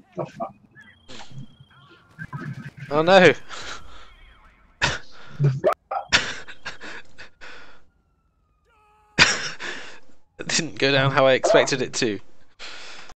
Oh, fuck. Oh no! The fuck? It didn't go down how I expected it to.